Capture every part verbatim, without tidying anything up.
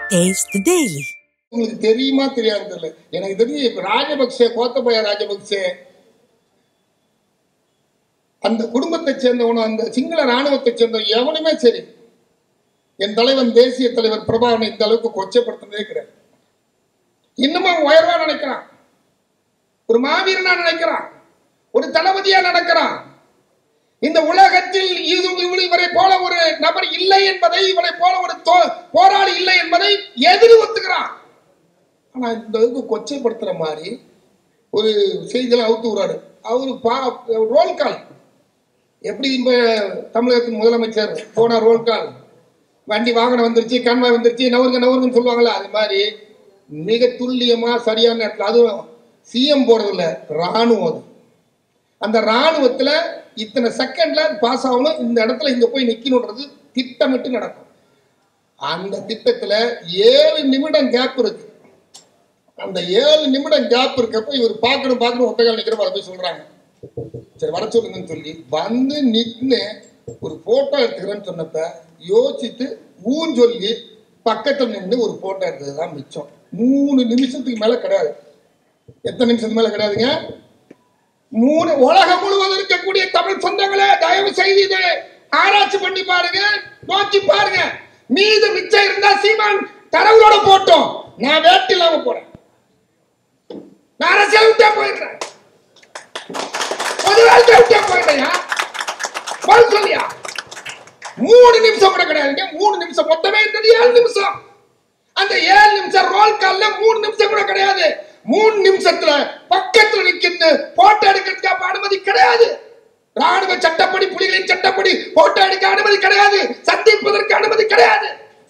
Taste the Daily. உங்களுக்கு தெரியுமா தெரியாது தெரியல. எனக்கு தெரிஞ்சு இப்ப ராஜபக்சே கோத்தபய ராஜபக்சே அந்த குடும்பத்தை சேர்ந்தவனும் அந்த சிங்கள ராணுவத்தை சேர்ந்த எவனுமே சரி என் தலைவன் தேசிய தலைவர் பிரபாகரனை இந்த அளவுக்கு கொச்சப்படுத்தினதே கிடையாது. இன்னமும் உயர்வா நினைக்கிறான், ஒரு மாவீரனா நினைக்கிறான், ஒரு தளபதியா நடக்கிறான். இந்த உலகத்தில் இவரை போல ஒரு நபர் இல்லை என்பதை, இவரை போல ஒரு போராளி இல்லை என்பதை எதிரி ஒத்துக்கிறான். ஆனா இந்த அளவுக்கு கொச்சைப்படுத்துற மாதிரி ஒரு செய்தியெல்லாம் அவுத்து விடுறாரு. அவரு ரோல் கால் எப்படி இப்ப தமிழகத்தின் முதலமைச்சர் போன ரோல் கால் வண்டி வாகனம் வந்துருச்சு, கண்வாய் வந்துருச்சு, நவருங்க நவருங்கன்னு சொல்லுவாங்கல்ல, அது மாதிரி மிக துல்லியமா சரியான இடத்துல. அதுவும் சிஎம் போறது இல்ல, ராணுவம். அது அந்த ராணுவத்துல இத்தனை செகண்ட்ல பாஸ் ஆகணும், இந்த இடத்துல இங்க போய் நிக்கணும்ன்றது திட்டமிட்டு நடக்கும். அந்த திட்டத்துல ஏழு நிமிடம் கேப் இருக்கு. அந்த ஏழு நிமிடம் கேப் இருக்கப்ப இவர் பார்க்கணும் பார்க்கணும் ஒத்தகால் நிக்கிறப்ப அதை போய் சொல்றாங்க, சரி வர சொல்லுங்கன்னு சொல்லி வந்து நின்று ஒரு போட்டோ எடுத்துக்கிறேன்னு சொன்னப்ப யோசிச்சுட்டு ஊன் சொல்லி பக்கத்துல நின்று ஒரு போட்டோ எடுத்ததுதான் மிச்சம். மூணு நிமிஷத்துக்கு மேல கிடையாது. எத்தனை நிமிஷத்துக்கு மேல கிடையாதுங்க? மூணு. உலகம் முழுவதும் இருக்கக்கூடிய தமிழ் சொந்தங்களே தயவு செய்து இதை ஆராய்ச்சி பண்ணி பாருங்க, நோக்கி பாருங்க. மீது மிச்சம் இருந்தா சீமான் தரவுகளோட போட்டோம், நான் வேட்டு இல்லாம போறேன், நான் அரசியல் விட்டே போயிடுறேன், பொது வாழ்க்கை விட்டே போயிட்டேன். பதில் சொல்லியா? மூணு நிமிஷம் கூட கிடையாதுங்க. மூணு நிமிஷம் மொத்தமே இருந்தது ஏழு நிமிஷம். அந்த ஏழு நிமிஷம் ரோல் கால்ல மூணு நிமிஷம் கூட கிடையாது. மூணு நிமிஷத்துல பக்கத்துல நிக்கிட்டு போட்டோ எடுக்கிறதுக்கு அனுமதி கிடையாது. ராணுவ சட்டப்படி, புலிகளின் சட்டப்படி போட்டோ எடுக்க அனுமதி கிடையாது, சந்திப்பதற்கு அனுமதி கிடையாது.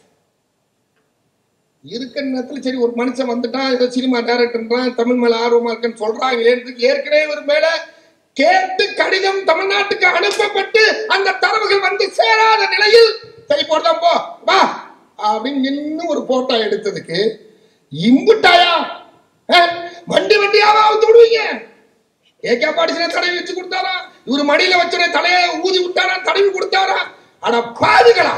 இருக்கிற நேரத்தில் சரி ஒரு மனுஷன் வந்துட்டான், ஏதோ சினிமா டைரக்டர் தமிழ் மேல ஆர்வமா இருக்குன்னு சொல்றாங்க. ஏற்கனவே ஒரு மேல கேட்டு கடிதம் தமிழ்நாட்டுக்கு அனுப்பப்பட்டு அந்த தரவுகள் வந்து சேராத நிலையில் சரி போடுதான் போ வா அப்படின்னு இன்னும் ஒரு போட்டோ எடுத்ததுக்கு இம்புட்டாயா வண்டி வண்டியாவா அவுத்து விடுவீங்க? ஏகே பாடிசனை தடவி வச்சு கொடுத்தாரா, இவரு மடியில வச்சுன தலையை ஊதி விட்டாரா, தடவி கொடுத்தாரா? ஆனா பாதுகளா,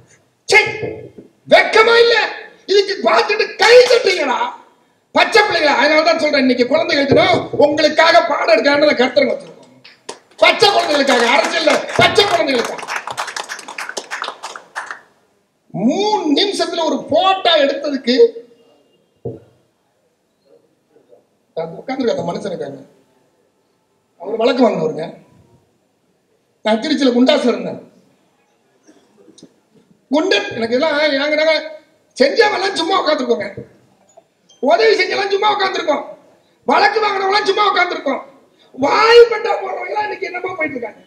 வெக்கமா இல்ல? இதுக்கு பார்த்துட்டு கை தட்டுங்களா பச்சை பிள்ளைங்களா? அதனாலதான் சொல்றேன், இன்னைக்கு குழந்தைகள் உங்களுக்காக பாடம் எடுக்க கருத்தரங்க வச்சிருக்கோம். பச்சை குழந்தைகளுக்காக, அரசியல் பச்சை குழந்தைகளுக்காக. மூணு நிமிஷத்துல ஒரு போட்டோ எடுத்ததுக்கு உட்காந்துருக்க அந்த மனுஷனுக்காங்க. அவர் வழக்கு வாங்கினவருங்க. நான் திருச்சியில குண்டாசுல இருந்தேன். குண்டன் எனக்கு எல்லாம் நாங்க செஞ்சவெல்லாம் சும்மா உட்காந்துருக்கோங்க, உதவி செஞ்செல்லாம் சும்மா உட்காந்துருக்கோம், வழக்கு வாங்கினவெல்லாம் சும்மா உட்காந்துருக்கோம், வாய் பட்டா போறவங்க இன்னைக்கு என்னமா போயிட்டு இருக்காங்க.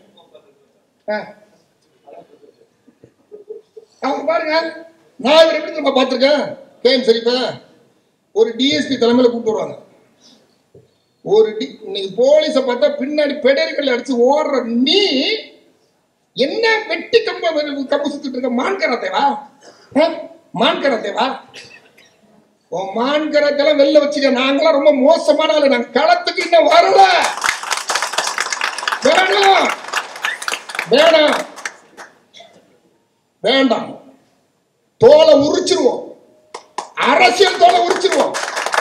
அவங்க பாருங்க, நான் இவர் எப்படி நம்ம பார்த்திருக்கேன். கேம் சரிப்பா ஒரு டிஎஸ்பி தலைமையில கூப்பிட்டு வருவாங்க. ஒரு டி இன்னைக்கு போலீஸை பார்த்தா பின்னாடி பெடரிக்கல் அடிச்சு ஓடுற நீ என்ன வெட்டி கம்ப கம்பு சுத்திட்டு இருக்க? மான்கரத்தேவா? மான்கரத்தேவா? மான்கரத்தெல்லாம் வெளில வச்சுக்க. நாங்களாம் ரொம்ப மோசமான ஆளு, நாங்க களத்துக்கு இன்னும் வரல. வேணாம் வேணாம் வேண்டாம், தோலை உரிச்சிருவோம், அரசியல் தோலை உரிச்சிருவோம்.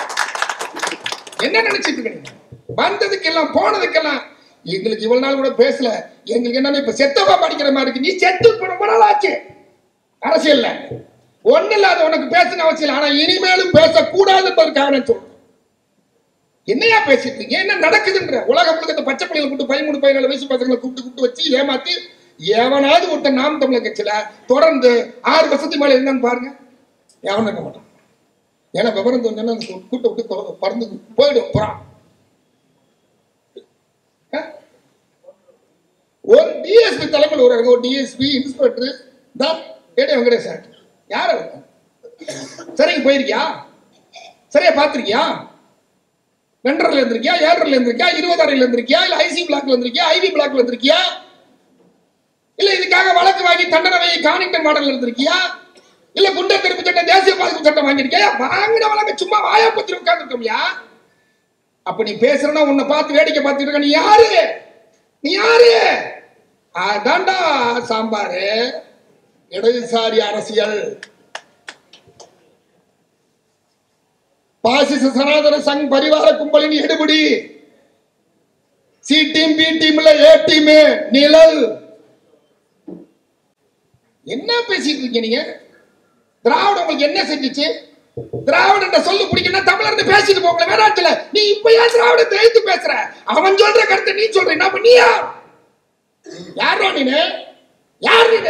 என்ன நினைச்சிட்டு இருக்கீங்க? வந்ததுக்கெல்லாம் போனதுக்கெல்லாம் எங்களுக்கு இவ்வளவு நாள் கூட பேசல. எங்களுக்கு என்னன்னா இப்ப செத்தவா படிக்கிற மாதிரி இருக்கு. நீ செத்து ரொம்ப நாள் ஆச்சு அரசியல்ல, ஒண்ணு இல்லாத உனக்கு பேசணும் அவசியம். ஆனா இனிமேலும் பேசக்கூடாது என்பதற்காக சொல்றேன். என்னையா பேசிட்டு இருக்கீங்க? என்ன நடக்குதுன்ற உலக முழுக்க பச்சை பிள்ளைகளை கூப்பிட்டு பதிமூணு பதினாலு வயசு பசங்களை கூப்பிட்டு கூப்பிட்டு வச்சு ஏமாத்தி எவனாவது ஒருத்தர் நாம் தமிழர் கட்சியில தொடர்ந்து ஆறு வருஷத்துக்கு மேல இருந்தான்னு பாருங்க, எவனும் இருக்க மாட்டான். ஏன்னா விவரம் தோணுன்னா கூட்ட விட்டு பறந்து போயிடும். போறான் ஒரு டிஎஸ்பி தலைமையில் ஒரு ஒரு டிஎஸ்பி இன்ஸ்பெக்டர் தான் ஏடி வெங்கடேசன் யார சரிங்க போயிருக்கியா? சரியா பாத்திருக்கியா? வெண்டர்ல இருந்திருக்கியா, ஏழரில் இருந்திருக்கியா, இருபதாறில் இருந்திருக்கியா, இல்ல ஐசி பிளாக்ல இருந்திருக்கியா, ஐவி பிளாக்ல இருந்திருக்கியா, இல்ல இதுக்காக வழக்கு வாங்கி தண்டனை வாங்கி கானிங்டன் மாடல் இருந்திருக்கியா, இல்ல குண்டர் திருப்பு சட்டம் தேசிய பாதுகாப்பு சட்டம் வாங்கிருக்கியா? வாங்கின வழக்கு சும்மா வாயா பத்தி உட்கார்ந்து இருக்கோம்யா. அப்ப நீ பேசுறனா உன்னை பார்த்து வேடிக்கை பார்த்துட்டு இருக்க. நீ யாரு? நீ யாரு? அதான்டா சாம்பாரு இடதுசாரி அரசியல். பாசிச சனாதன சங் பரிவார கும்பலின் எடுபடி. சி டீம், பி டீம்ல ஏ டீம் நிழல். என்ன பேசிட்டு இருக்கீங்க நீங்க? திராவிட உங்களுக்கு என்ன செஞ்சிச்சு? திராவிட சொல்லு பிடிக்கணும் தமிழர் பேசிட்டு போகல வேறாச்சுல. நீ இப்ப ஏன் திராவிடத்தை எழுத்து பேசுற? அவன் சொல்ற கருத்தை நீ சொல்ற. என்ன பண்ணியா? யாரோ நீனு? யார் நீனு?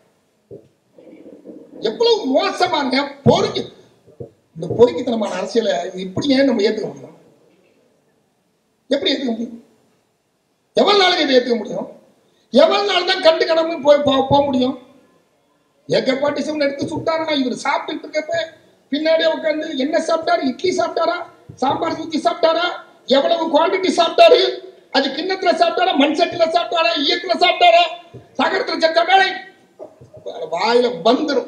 எவ்வளவு மோசமான பொறுக்கி இந்த பொறுக்கித்தனமான அரசியலை இப்படி ஏன் நம்ம ஏத்துக்க முடியும்? எப்படி ஏத்துக்க முடியும்? எவ்வளவு நாளுக்கு இதை ஏத்துக்க முடியும்? எவ்வளவு நாள் தான் கண்டு கடமை போய் போக முடியும்? ஏகப்பாட்டிசம் எடுத்து சுட்டாரா? இவர் சாப்பிட்டு இருக்கப்ப பின்னாடியே உட்காந்து என்ன சாப்பிட்டாரு? இட்லி சாப்பிட்டாரா? சாம்பார் ஊத்தி சாப்பிட்டாரா? எவ்வளவு குவான்டிட்டி சாப்பிட்டாரு? அது கிண்ணத்துல சாப்பிட்டாரா? மண் சட்டில சாப்பிட்டாரா? ஈயத்துல சாப்பிட்டாரா? சகரத்துல செத்த வேலை வாயில வந்துடும்.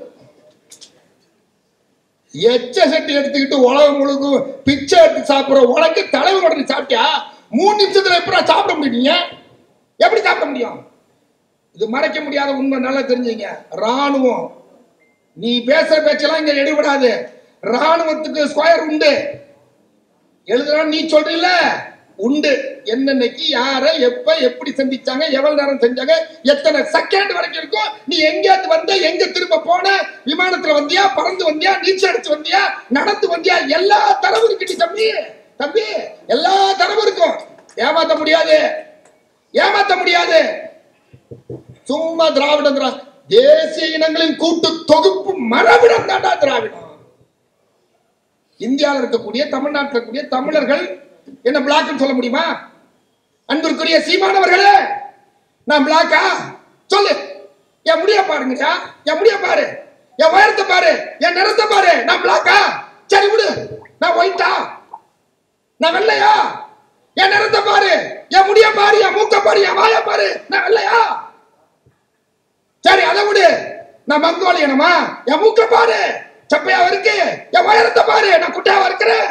எச்ச சட்டி எடுத்துக்கிட்டு உலகம் முழுக்கும் பிச்சை எடுத்து சாப்பிடுற உனக்கு தலைவர் உடனே சாப்பிட்டியா? மூணு நிமிஷத்துல எப்படி சாப்பிட முடியுங்க? எப்படி சாப்பிட முடியும்? இது மறைக்க முடியாத உண்மை, நல்லா தெரிஞ்சுங்க. ராணுவம், நீ பேசுற பேச்செல்லாம் இங்க எடுபடாது. ராணுவத்துக்கு ஸ்கொயர் உண்டு. எழுதுறான் நீ சொல்றீல உண்டு. என்னன்னைக்கு யாரை எப்ப எப்படி சந்திச்சாங்க, எவ்வளவு நேரம் செஞ்சாங்க, எத்தனை செகண்ட் வரைக்கும் இருக்கும். நீ எங்கேயாவது வந்த, எங்க திரும்ப போன, விமானத்துல வந்தியா, பறந்து வந்தியா, நீச்சல் அடிச்சு வந்தியா, நடந்து வந்தியா, எல்லா தரவு இருக்கு தம்பி. தம்பி எல்லா தரவு இருக்கும். ஏமாத்த முடியாது, ஏமாத்த முடியாது. சும்மா திராவிடம், தேசிய இனங்களின் கூட்டு தொகுப்பு மரபிடம் தாண்டா திராவிடம். இந்தியாவில் இருக்கக்கூடிய தமிழ்நாட்டில் இருக்கக்கூடிய தமிழர்கள் என்ன பிளாக் சொல்ல முடியுமா? அன்பிற்குரிய சீமானவர்களே, நான் பிளாக்கா? சொல்லு. என் முடிய பாருங்கடா, என் முடிய பாரு, என் உயரத்தை பாரு, என் நிறத்தை பாரு. நான் பிளாக்கா? சரி விடு. நான் ஒயிட்டா? நான் வெள்ளையா? என் நிறத்தை பாரு, என் முடிய பாரு, என் மூக்க பாரு, என் வாய பாரு. நான் வெள்ளையா? சரி அதை விடு. நான் மங்கோலியனமா? என் மூக்க பாரு, சப்பையாவா இருக்கு. என் உயரத்தை பாரு, நான் குட்டையாவா இருக்கிறேன்.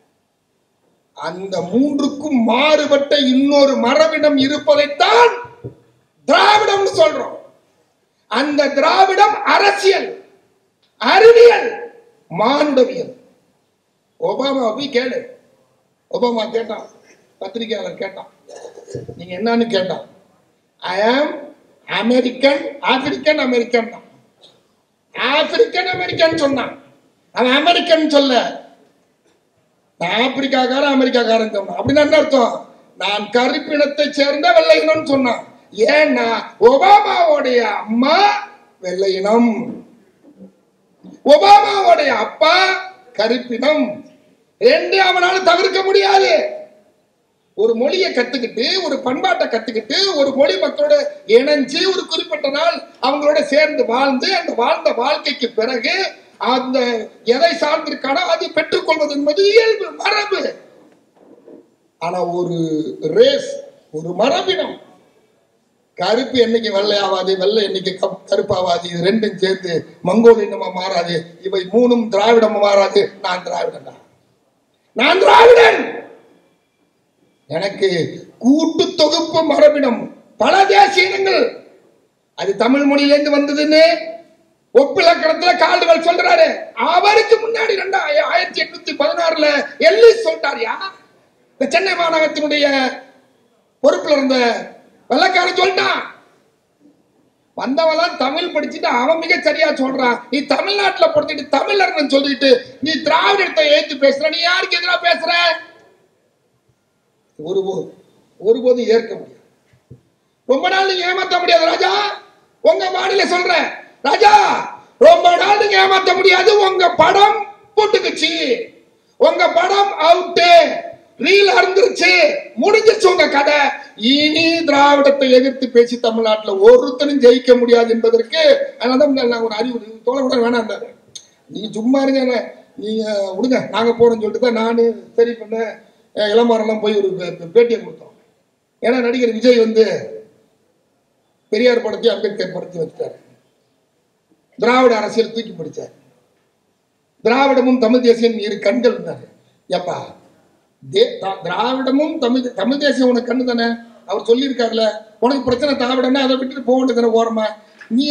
அந்த மூன்றுக்கும் மாறுபட்ட இன்னொரு மரபிடம் இருப்பதைத்தான் திராவிடம் சொல்றோம். அந்த திராவிடம் அரசியல், அறிவியல், மானுடவியல். ஒபாமா போய் கேளு. ஒபாமா கேட்டான், பத்திரிகையாளர் கேட்டான், நீங்க என்னன்னு கேட்டான். I am American, African American தான். ஆப்பிரிக்கன் அமெரிக்கன் சொன்னான். அவன் அமெரிக்கன் சொல்ல, ஆப்பிரிக்காக்காரன் அமெரிக்காக்காரன் சொன்னான். அப்படின்னு என்ன அர்த்தம்? நான் கருப்பினத்தை சேர்ந்த வெள்ளையினம் சொன்னான். ஏன்னா ஒபாமாவுடைய அம்மா வெள்ளையினம், ஒபாமாவுடைய அப்பா கருப்பினம். ரெண்டு அவனால தவிர்க்க முடியாது. ஒரு மொழியை கத்துக்கிட்டு, ஒரு பண்பாட்டை கத்துக்கிட்டு, ஒரு மொழி மக்களோட இணைஞ்சு ஒரு குறிப்பிட்ட நாள் அவங்களோட சேர்ந்து வாழ்ந்து, அந்த வாழ்ந்த வாழ்க்கைக்கு பிறகு அந்த எதை சார்ந்திருக்கானோ அதை பெற்றுக்கொள்வது என்பது இயல்பு, மரபு. ஆனா ஒரு ரேஸ், ஒரு மரபினம், கருப்பு என்னைக்கு வெள்ளையாவாது, வெள்ளை என்னைக்கு கருப்பாவாது, இது ரெண்டும் சேர்ந்து மங்கோலியனமா மாறாது. இவை மூணும் திராவிடமா மாறாது. நான் திராவிடன் தான், நான் திராவிடன். எனக்கு கூட்டு தொகுப்பு மரபினம், பல தேசிய இனங்கள். அது தமிழ் மொழியிலிருந்து வந்ததுன்னு ஒப்பிலக்கணத்துல கால்டுவெல் சொல்றாரு. அவருக்கு முன்னாடி ரெண்டா ஆயிரத்தி எட்நூத்தி பதினாறுல எல்லிஸ் சொல்லிட்டாரியா. இந்த சென்னை மாநகரத்தினுடைய பொறுப்புல இருந்த வெள்ளக்காரன் சொல்லிட்டான். வந்தவெல்லாம் தமிழ் படிச்சுட்டு அவன் மிக சரியா சொல்றான். நீ தமிழ்நாட்டுல படிச்சுட்டு தமிழர்னு சொல்லிட்டு நீ திராவிடத்தை ஏத்து பேசுற. நீ யாருக்கு எதிராக பேசுற? ஒருபோது ஒருபோது ஏற்க முடியாது. ரொம்ப நாள் நீங்க ஏமாத்த முடியாது ராஜா. உங்க மாநில சொல்ற ராஜா, ரொம்ப நாள் நீங்க ஏமாத்த முடியாது. உங்க படம் போட்டுக்குச்சு, உங்க படம் அவுட்டு, ரீல் அறுந்துருச்சு, முடிஞ்சிருச்சு உங்க கதை. இனி திராவிடத்தை எதிர்த்து பேசி தமிழ்நாட்டில் ஒருத்தனும் ஜெயிக்க முடியாது என்பதற்கு அதனால ஒரு அறிவு தோழ கூட வேணாம். நீங்க சும்மா இருங்க, நீங்க விடுங்க, நாங்க போறோம்னு சொல்லிட்டு தான் நானு சரி பண்ண இளமாரெல்லாம் போய் ஒரு பேட்டியை கொடுத்தோம். ஏன்னா நடிகர் விஜய் வந்து பெரியார் படத்தை அம்பேத்கர் படத்தை வச்சுட்டாரு. திராவிட அரசியல் தூக்கி பிடிச்சார். திராவிடமும் தமிழ் தேசியம் இரு கண்கள் இருந்தாரு. எப்பா திராவிடமும் தமிழ் தமிழ் தேசியம் உனக்கு கண்ணு தானே, அவர் சொல்லியிருக்காருல. உனக்கு பிரச்சனை திராவிடம்னா அதை விட்டுட்டு போக வேண்டியது ஓரமா. நீ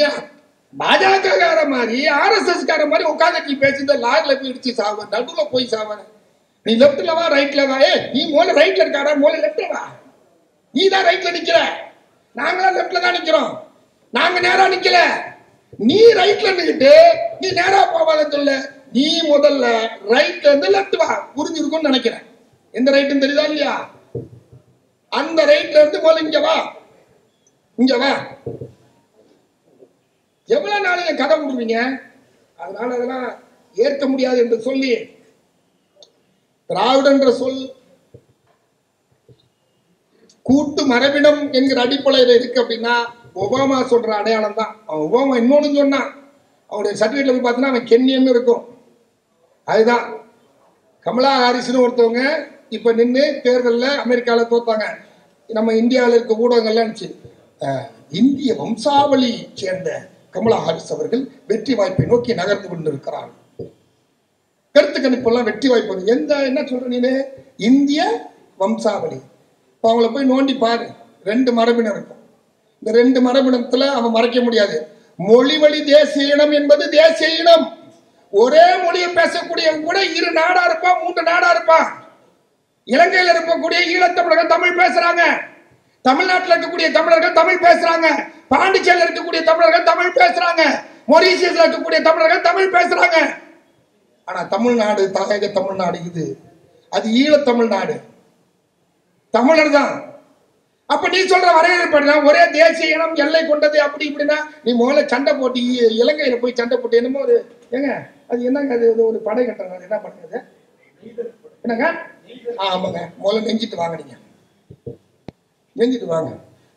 பாஜக கார மாதிரி ஆர் எஸ் எஸ் கார மாதிரி உட்காந்து நீ பேசி லாரில போய் இடிச்சு சாவ, நடுவுல போய் சாவ. நீ லெப்ட்ல வா ரைட்ல வா. ஏ நீ மூல ரைட்ல இருக்காரா, மூல லெப்ட்ல வா. நீ தான் ரைட்ல நிக்கிற, நாங்களாம் லெப்ட்ல தான் நிக்கிறோம். நாங்க நேரா நிக்கல, நீ ரைட்ல நிக்கிட்டு நீ நேரா போவாதன்னு சொல்ல. நீ முதல்ல ரைட்ல இருந்து லெப்ட் வா. புரிஞ்சிருக்கும்னு நினைக்கிறேன். எந்த ரைட்னு தெரியுதா இல்லையா? அந்த ரைட்ல இருந்து முதல்ல இங்க வா, இங்க வா. எவ்வளவு நாளைக்கு கதை விடுவீங்க? அதனால அதெல்லாம் ஏற்க முடியாது என்று சொல்லி திராவிட என்ற சொல் கூட்டு மரபினம் என்கிற அடிப்படையில் இருக்கு அப்படின்னா ஒபாமா சொல்ற அடையாளம் தான். ஒபாமா இன்னொன்னு சொன்னான், அவருடைய சர்டிபிகேட்ல போய் பார்த்தீங்கன்னா அவன் கென்யன்னு இருக்கும். அதுதான் கமலா ஹாரிஸ்னு ஒருத்தவங்க இப்ப நின்று தேர்தலில் அமெரிக்காவில் தோத்தாங்க. நம்ம இந்தியாவில் இருக்க ஊடகங்கள்லாம் இருந்துச்சு, இந்திய வம்சாவளி சேர்ந்த கமலா ஹாரிஸ் அவர்கள் வெற்றி வாய்ப்பை நோக்கி நகர்ந்து கொண்டிருக்கிறார். கருத்து கணிப்பெல்லாம் வெற்றி வாய்ப்பு. எந்த என்ன சொல்ற நீனு? இந்திய வம்சாவளி. இப்போ அவங்கள போய் நோண்டி பாரு, ரெண்டு மரபினர் இருக்கும். இந்த ரெண்டு மரபினத்துல அவன் மறைக்க முடியாது. மொழி வழி தேசிய இனம் என்பது தேசிய இனம். ஒரே மொழியை பேசக்கூடிய கூட இரு நாடா இருப்பா, மூன்று நாடா இருப்பா. இலங்கையில் இருக்கக்கூடிய ஈழத்தமிழர்கள் தமிழ் பேசுறாங்க, தமிழ்நாட்டில் இருக்கக்கூடிய தமிழர்கள் தமிழ் பேசுறாங்க, பாண்டிச்சேரியில் இருக்கக்கூடிய தமிழர்கள் தமிழ் பேசுறாங்க, மொரீசியஸ்ல இருக்கக்கூடிய தமிழர்கள் தமிழ் பேசுறாங்க. ஆனா தமிழ்நாடு தாயக தமிழ்நாடு இது, அது ஈழ தமிழ்நாடு, தமிழர் தான். அப்ப நீ சொல்ற வரையறை ஒரே தேசிய இனம் எல்லை கொண்டது அப்படி இப்படின்னா நீ முதல்ல சண்டை போட்டு இலங்கையில போய் சண்டை போட்டு என்னமோ ஒரு ஏங்க அது என்னங்க அது ஒரு படை கட்டுறாங்க, என்ன பண்ணுறது என்னங்க? ஆமாங்க, முதல்ல நெஞ்சிட்டு வாங்க, நீங்க நெஞ்சிட்டு வாங்க.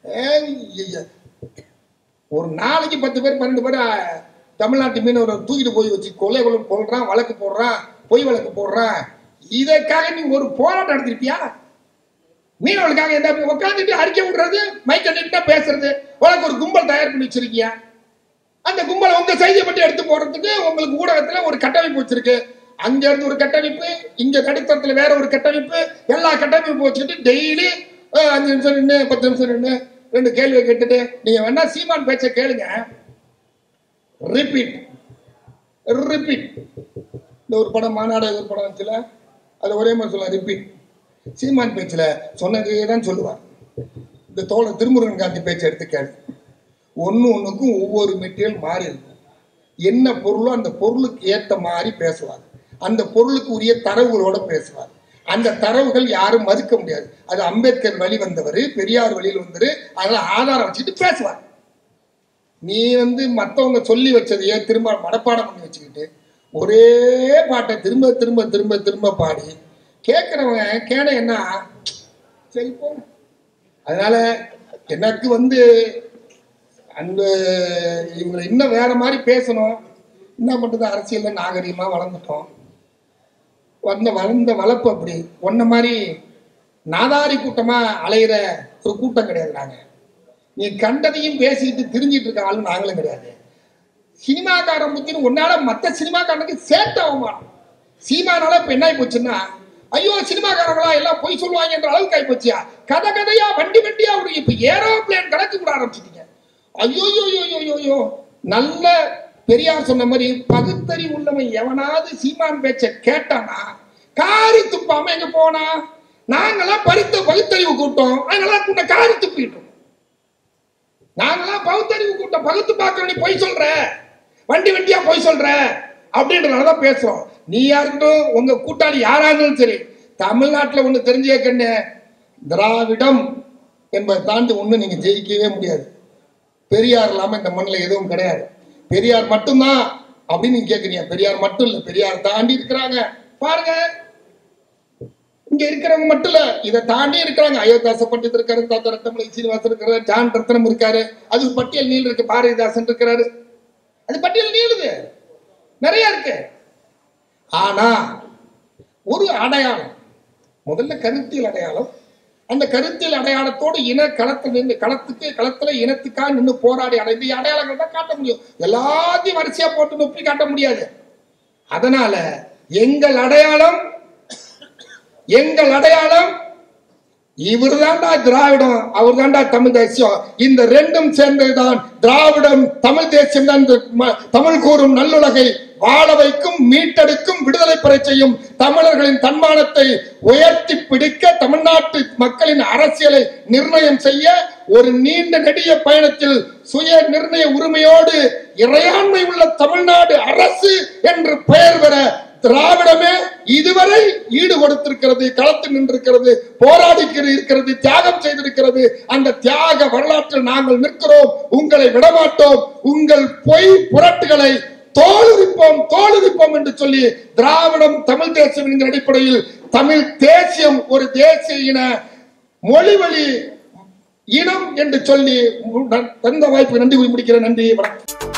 ஒரு நாளைக்கு பத்து பேர் பன்னெண்டு பேர் தமிழ்நாட்டு மீனவரை தூக்கிட்டு போய் வச்சு கொலை கொலை கொள்றான், வழக்கு போடுறான், பொய் வழக்கு போடுறான். இதற்காக நீ ஒரு போராட்டம் நடத்திருப்பியா? மீனவர்களுக்காக எந்த உட்காந்துட்டு அறிக்கை விடுறது, மைக்க நிட்டா பேசுறது, உனக்கு ஒரு கும்பல் தயார் பண்ணி வச்சிருக்கியா? அந்த கும்பலை உங்க செய்தியை பற்றி எடுத்து போடுறதுக்கு உங்களுக்கு ஊடகத்துல ஒரு கட்டமைப்பு வச்சிருக்கு. அங்க இருந்து ஒரு கட்டமைப்பு, இங்க நடுத்தரத்துல வேற ஒரு கட்டமைப்பு, எல்லா கட்டமைப்பு வச்சுக்கிட்டு டெய்லி அஞ்சு நிமிஷம் நின்று பத்து நிமிஷம் நின்று ரெண்டு கேள்வியை கேட்டுட்டு நீங்க வேணா சீமான் பேச்ச கேளுங்க. Repeat repeat. இந்த ஒரு படம் மாநாடு ஒரு படம் வந்துச்சுல, அது ஒரே மாதிரி சொல்ல ரிப்பீட். சீமான் பேச்சுல சொன்னதே தான் சொல்லுவார். இந்த தோழர் திருமுருகன் காந்தி பேச்சை எடுத்து கேளு. ஒன்னு ஒண்ணுக்கும் ஒவ்வொரு மெட்டீரியல் மாறி இருக்கும். என்ன பொருளோ அந்த பொருளுக்கு ஏற்ற மாதிரி பேசுவார். அந்த பொருளுக்கு உரிய தரவுகளோட பேசுவார். அந்த தரவுகள் யாரும் மறுக்க முடியாது. அது அம்பேத்கர் வழி வந்தவர், பெரியார் வழியில் வந்தவர், அதெல்லாம் ஆதாரம் வச்சுட்டு பேசுவார். நீ வந்து மற்றவங்க சொல்லி வச்சதையே திரும்ப மனப்பாடம் பண்ணி வச்சுக்கிட்டு ஒரே பாட்டை திரும்ப திரும்ப திரும்ப திரும்ப பாடி கேட்கிறவங்க கேட என்ன சரி போ. அதனால எனக்கு வந்து அந்த இவங்களை இன்னும் வேற மாதிரி பேசணும். என்ன பண்றது, அரசியல்ல நாகரிகமா வளர்ந்துட்டோம். வந்த வளர்ந்த வளர்ப்பு அப்படி ஒன்ன மாதிரி நாதாரி கூட்டமா அலையிற ஒரு கூட்டம் கிடையாது. நாங்க நீ கண்டதையும் பேசிட்டு திரிஞ்சிட்டு இருக்க ஆளும் நாங்களும் கிடையாது. சினிமாக்காரன் முத்தின்னு ஒன்னால மற்ற சினிமாக்காரனுக்கு சேர்த்து அவமானம். சீமானால இப்ப என்ன ஆகி போச்சுன்னா, ஐயோ சினிமாக்காரங்களா எல்லாம் பொய் சொல்லுவாங்க என்ற அளவுக்கு ஆகி போச்சியா. கதை கதையா வண்டி வண்டியா ஒரு இப்ப ஏரோப்ளேன் கணக்கு கூட ஆரம்பிச்சுட்டீங்க. ஐயோ யோ நல்ல பெரியார் சொன்ன மாதிரி பகுத்தறி உள்ளவன் எவனாவது சீமான் பேச்ச கேட்டானா காரி துப்பாம எங்க போனா? நாங்கெல்லாம் பரித்த பகுத்தறிவு கூட்டம், அதனால கூட்ட காரி துப்பிட்டோம். நாங்கெல்லாம் பகுத்தறிவு கூட்டம், பகுத்து பார்க்க நீ பொய் சொல்ற, வண்டி வண்டியா பொய் சொல்ற அப்படின்றதான் பேசுறோம். நீ யாருக்கட்டும், உங்க கூட்டாளி யாரா இருந்தாலும் சரி, தமிழ்நாட்டில் ஒண்ணு தெரிஞ்சுக்கண்ணு, திராவிடம் என்பதை தாண்டி ஒண்ணு நீங்க ஜெயிக்கவே முடியாது. பெரியார் இல்லாம இந்த மண்ணில் எதுவும் கிடையாது. பெரியார் மட்டும்தான் அப்படின்னு நீங்க கேக்குறீங்க. பெரியார் மட்டும் இல்ல, பெரியார் தாண்டி இருக்கிறாங்க பாருங்க. இங்க இருக்கிறவங்க மட்டும் இல்ல, இதை தாண்டி இருக்கிறாங்க. அயோத்தியாச பண்டித் இருக்காரு, தாத்தா ரத்தமலை சீனிவாசன் இருக்காரு, ஜான் ரத்னம் இருக்காரு, அது பட்டியல் நீள் இருக்கு. பாரதிதாசன் இருக்கிறாரு, அது பட்டியல் நீளுது, நிறைய இருக்கு. ஆனா ஒரு அடையாளம், முதல்ல கருத்தியல் அடையாளம். அந்த கருத்தியல் அடையாளத்தோடு இன களத்தில் நின்று களத்துக்கு களத்துல இனத்துக்காக நின்று போராடி அடைந்த அடையாளங்கள் தான் காட்ட முடியும். எல்லாத்தையும் வரிசையா போட்டு நொப்பி காட்ட முடியாது. அதனால எங்கள் அடையாளம் எங்கள் அடையாளம் இவர் தாண்டா திராவிடம், அவர் தாண்டா தமிழ் தேசியம். இந்த ரெண்டும் சேர்ந்ததுதான் திராவிடம், தமிழ் தேசியம் தான். தமிழ் கூறும் நல்லுலகை வாழ வைக்கும், மீட்டெடுக்கும், விடுதலை பெற செய்யும், தமிழர்களின் தன்மானத்தை உயர்த்தி பிடிக்க, தமிழ்நாட்டு மக்களின் அரசியலை நிர்ணயம் செய்ய, ஒரு நீண்ட நெடிய பயணத்தில் சுய நிர்ணய உரிமையோடு இறையாண்மை உள்ள தமிழ்நாடு அரசு என்று பெயர் பெற திராவிடமே இதுவரை ஈடு கொடுத்திருக்கிறது, களத்தில் நின்றிருக்கிறது, போராடி இருக்கிறது, தியாகம் செய்திருக்கிறது. அந்த தியாக வரலாற்றில் நாங்கள் நிற்கிறோம், உங்களை விடமாட்டோம். உங்கள் பொய் புரட்டுகளை தோலுரிப்போம் தோலுரிப்போம் என்று சொல்லி திராவிடம் தமிழ் தேசியம் என்கிற அடிப்படையில் தமிழ் தேசியம் ஒரு தேசிய இன மொழி வழி இனம் என்று சொல்லி தந்த வாய்ப்பு நன்றி முடிக்கிறேன். நன்றி, வணக்கம்.